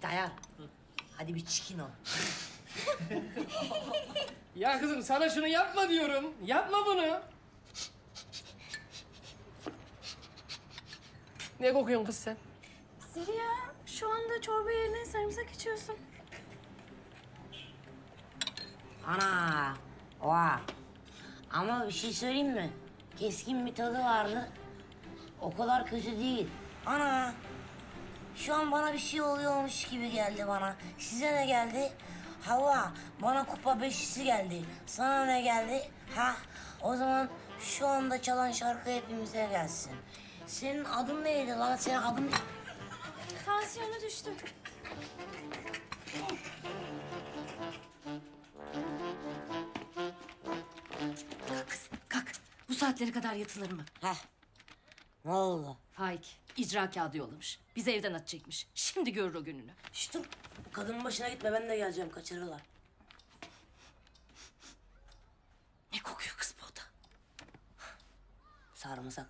Tayar. Hadi bir çıkın o. Ya kızım sana şunu yapma diyorum. Yapma bunu. Ne kokuyorsun kız sen? Zeliha, şu anda çorba yerine sarımsak içiyorsun. Ana. Oha. Ama bir şey söyleyeyim mi? Keskin bir tadı vardı. O kadar kötü değil. Ana. Şu an bana bir şey oluyormuş gibi geldi bana. Size ne geldi? Hava, bana kupa beşlisi geldi. Sana ne geldi? Ha? O zaman şu anda çalan şarkı hepimize gelsin. Senin adın neydi lan? Senin adın... Tansiyonu düştü. Kalk kız, kalk. Bu saatlere kadar yatılır mı? Heh. Ne oldu? Faik, icra kağıdı yollamış. Bizi evden atacakmış. Şimdi görür o gününü. Şşt dur. Bu kadının başına gitme, ben de geleceğim. Kaçırırlar. Ne kokuyor kız bu oda? Sarımsak.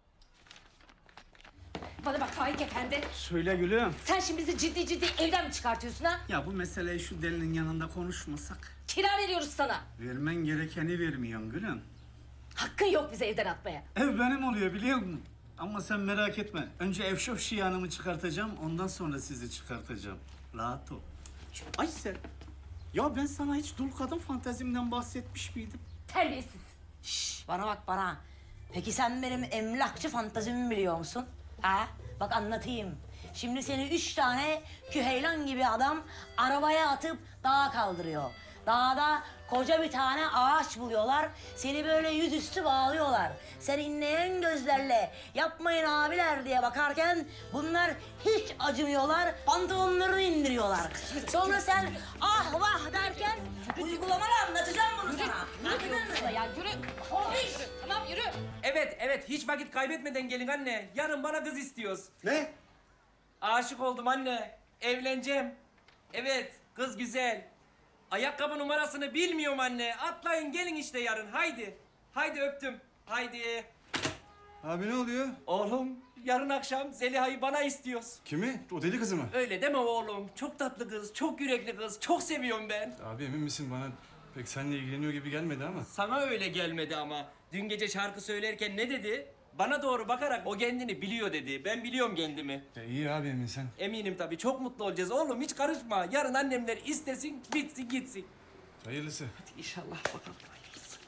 Bana bak Faik efendi. Söyle gülüm. Sen şimdi bizi ciddi ciddi evden mi çıkartıyorsun ha? Ya bu meseleyi şu delinin yanında konuşmasak. Kira veriyoruz sana. Vermen gerekeni vermiyorsun gülüm. Hakkın yok bizi evden atmaya. Ev benim oluyor biliyor musun? Ama sen merak etme. Önce Evşof Şiyan'ımı çıkartacağım. Ondan sonra sizi çıkartacağım. Rahat ol. Ay sen. Ya ben sana hiç dul kadın fantezimden bahsetmiş miydim? Terbiyesiz. Şşş, bana bak bana. Peki sen benim emlakçı fantazimi biliyor musun? Ha? Bak anlatayım. Şimdi seni 3 tane küheylan gibi adam arabaya atıp dağa kaldırıyor. Dağda koca bir tane ağaç buluyorlar. Seni böyle yüzüstü bağlıyorlar. Sen inleyen gözlerle yapmayın abiler diye bakarken bunlar hiç acımıyorlar. Pantolonlarını indiriyorlar. Sonra sen ah vah derken uygulamalı anlatacağım bunu sana. Anladın mı? Ya yürü. Tamam yürü. Evet hiç vakit kaybetmeden gelin anne. Yarın bana kız istiyoruz. Ne? Aşık oldum anne. Evleneceğim. Evet kız güzel. Ayakkabı numarasını bilmiyorum anne. Atlayın gelin işte yarın haydi. Haydi öptüm. Haydi. Abi ne oluyor? Oğlum yarın akşam Zeliha'yı bana istiyoruz. Kimi? O deli kızı mı? Öyle deme oğlum. Çok tatlı kız, çok yürekli kız. Çok seviyorum ben. Abi emin misin, bana pek seninle ilgileniyor gibi gelmedi ama. Sana öyle gelmedi ama. Dün gece şarkı söylerken ne dedi? Bana doğru bakarak o kendini biliyor dedi. Ben biliyorum kendimi. İyi abi, emin sen. Eminim tabii. Çok mutlu olacağız oğlum. Hiç karışma. Yarın annemler istesin, bitsin gitsin. Hayırlısı. Hadi inşallah bakalım. Hayırlısı.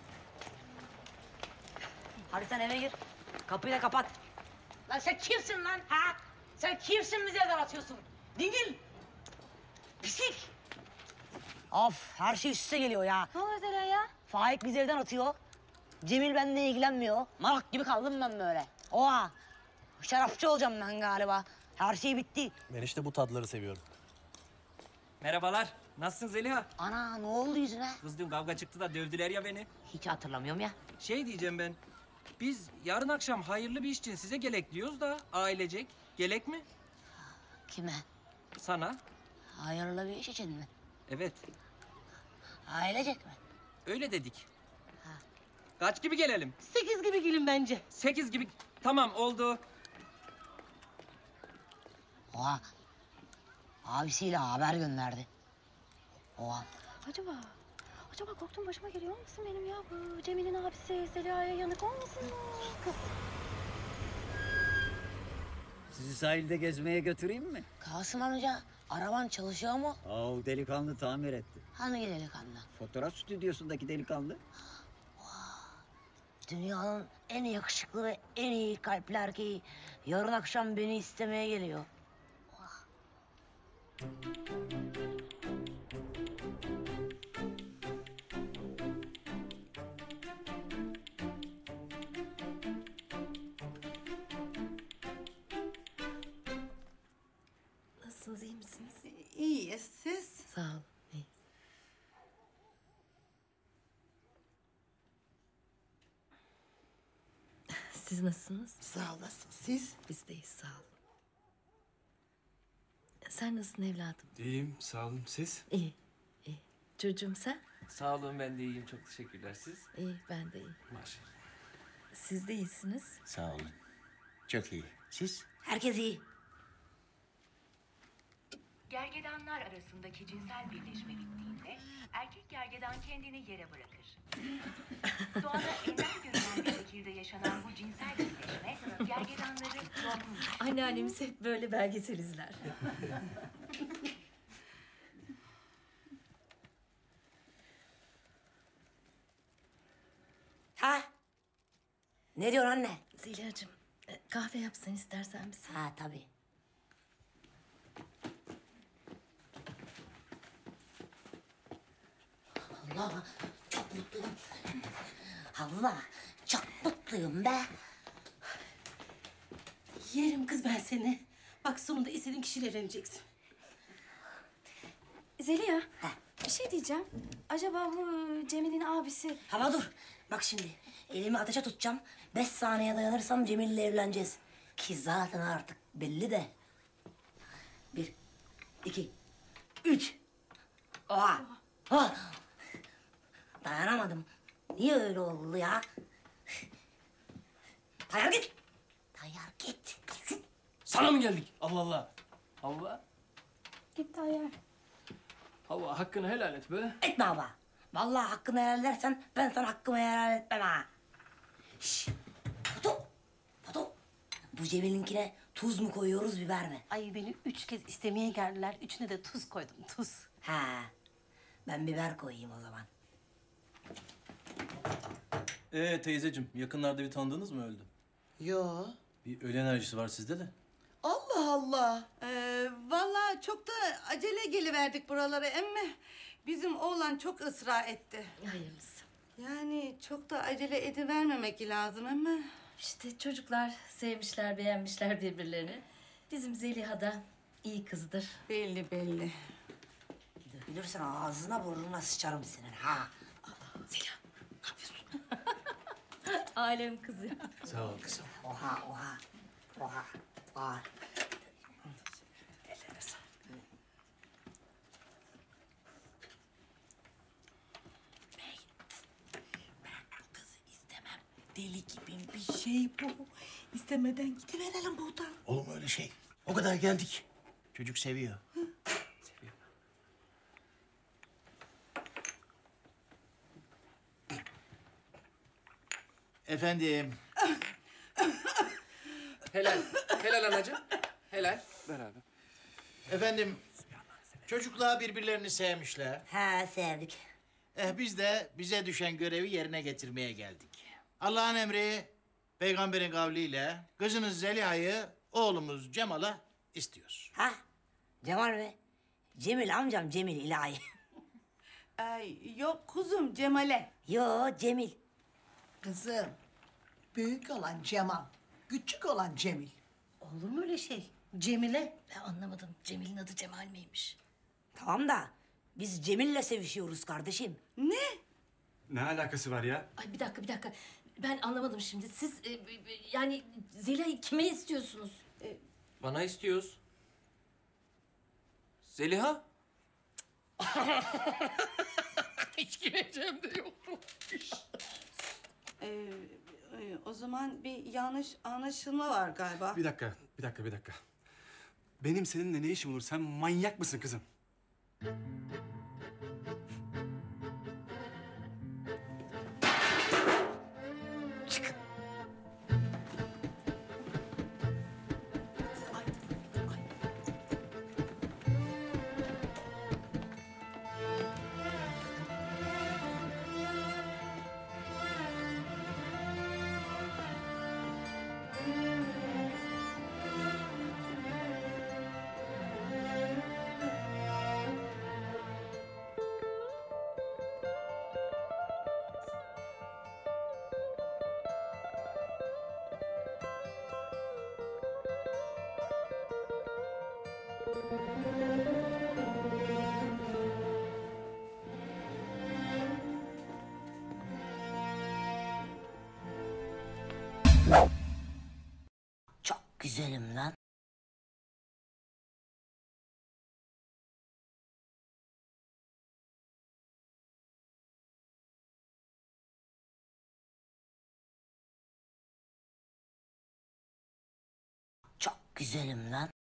Hadi sen eve gir. Kapıyı da kapat. Lan sen kimsin lan ha? Sen kimsin bize evden atıyorsun? Dingil. Pislik. Of her şey üst üste geliyor ya. Ne oluyor Zeliha ya? Faik bizi evden atıyor. Cemil benimle ilgilenmiyor. Malak gibi kaldım ben böyle. Oha. Şarapçı olacağım ben galiba. Her şey bitti. Ben işte bu tadları seviyorum. Merhabalar. Nasılsın Zeliha? Ana ne oldu yüzüne? Kız dün kavga çıktı da dövdüler ya beni. Hiç hatırlamıyorum ya. Şey diyeceğim ben. Biz yarın akşam hayırlı bir iş için size gelek diyoruz da ailecek. Gelek mi? Kime? Sana. Hayırlı bir iş için mi? Evet. Ailecek mi? Öyle dedik. Kaç gibi gelelim? 8 gibi gelin bence. 8 gibi. Tamam oldu. Oha. Abisiyle haber gönderdi. Oha. Acaba korktum başıma geliyor olmasın benim ya? Bu Cemil'in abisi Zeliha'ya yanık olmasın mı? Kız. Sizi sahilde gezmeye götüreyim mi? Kasım amca araban çalışıyor mu? Aa, delikanlı tamir etti. Hangi delikanlı? Fotoğraf stüdyosundaki delikanlı. Dünyanın en yakışıklı ve en iyi kalpli erkeği yarın akşam beni istemeye geliyor. Nasılsınız, iyi misiniz? İyiyiz siz? Sağ ol, iyi. Siz nasılsınız? Sağ olasın siz? Biz de iyiyiz, sağ olun. Sen nasılsın evladım? İyiyim, sağ olun. Siz? İyi, iyi. Çocuğum sen? Sağ olun ben de iyiyim. Çok teşekkürler. Siz? İyi, ben de iyiyim. Maşallah. Siz de iyisiniz. Sağ olun. Çok iyi. Siz? Herkes iyi. Gergedanlar arasındaki cinsel birleşme bittiğinde erkek gergedan kendini yere bırakır. Doğada ender görülen bir şekilde yaşanan bu cinsel birleşme gergedanları yorgunmuş. Anneannemiz hep böyle belgesel izler. Ha? Ne diyorsun anne? Zeliha'cığım kahve yapsan istersen bize. Ha tabii. Allah çok mutluyum. Allah çok mutluyum be. Yerim kız ben seni. Bak sonunda istediğin kişiyle evleneceksin. Zeliha, bir şey diyeceğim. Acaba bu Cemil'in abisi... Ama dur. Bak şimdi elimi ateşe tutacağım. 5 saniye dayanırsam Cemil'le evleneceğiz. Ki zaten artık belli de. 1, 2, 3. Oha. Oh. Dayanamadım. Niye öyle oldu ya? Tayyar git. Tayyar git. Sana mı geldik? Allah Allah. Havva. Gitti ayar. Havva hakkını helal et be. Etme baba. Vallahi hakkını helal edersen ben sana hakkımı helal etmem ha. Şşş. Foto. Foto. Bu Cemil'inkine tuz mu koyuyoruz biber mi? Ay beni 3 kez istemeye geldiler. 3'üne de tuz koydum tuz. Ha. Ben biber koyayım o zaman. Teyzeciğim, yakınlarda bir tanıdığınız mı öldü? Yo. Bir ölü enerjisi var sizde de. Allah Allah. Vallahi çok da acele geliverdik buralara emme. Bizim oğlan çok ısrar etti. Hayırlısı. Yani çok da acele edivermemek lazım ama. İşte çocuklar sevmişler, beğenmişler birbirlerini. Bizim Zeliha da iyi kızdır. Belli belli. Dökülürsen ağzına burnuna sıçarım senin ha. Zeliha ne yapıyorsun? Alem kızı. Sağ ol kızım. Oha oha. Oha. Oha. Bu kızı istemem. Deli gibi bir şey bu. İstemeden gidiverelim buradan. Olur mu öyle şey? O kadar geldik. Çocuk seviyor. Efendim, Helal. Helal anacığım. Helal. Ver abi. efendim. Çocuklar birbirlerini sevmişler. Ha sevdik. Biz de bize düşen görevi yerine getirmeye geldik. Allah'ın emri, peygamberin kavliyle kızınız Zeliha'yı oğlumuz Cemal'a istiyoruz. Ha? Cemal mi? Cemil amcam Cemil ilahi. Ay, yok kuzum Cemal'e. Yo Cemil. Kızım, büyük olan Cemal, küçük olan Cemil. Olur mu öyle şey? Cemile. Ben anlamadım. Cemil'in adı Cemal miymiş? Tamam da biz Cemil'le sevişiyoruz kardeşim. Ne? Ne alakası var ya? Ay bir dakika. Ben anlamadım şimdi. Siz yani Zeliha'yı kime istiyorsunuz? Bana istiyoruz. Zeliha? Hiç güleceğim de yoktu. O zaman bir yanlış anlaşılma var galiba. Bir dakika. Benim seninle ne işim olur? Sen manyak mısın kızım? Çok güzelim lan. Çok güzelim lan.